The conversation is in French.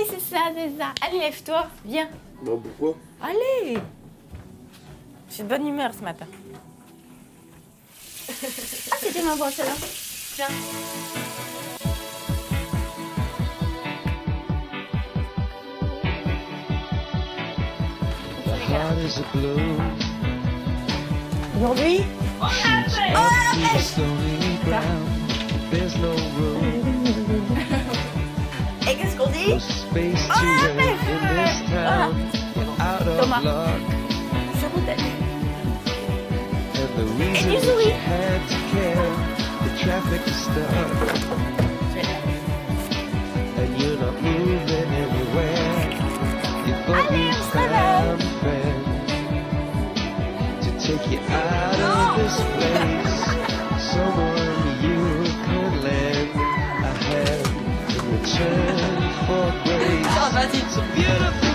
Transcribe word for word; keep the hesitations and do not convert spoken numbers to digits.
c'est ça, c'est ça. Allez, lève-toi, viens. Non, pourquoi? Allez. Je suis de bonne humeur ce matin. Ah, c'était ma brosse là. Tiens. Aujourd'hui, oh la pêche! Oh la pêche! Et qu'est-ce qu'on dit? Oh la pêche! Voilà. Thomas, sur route. Et du souris. Allez, on se réveille. Take you out of this place, someone you can lend a hand in return for grace. Oh, vas-y. It's a beautiful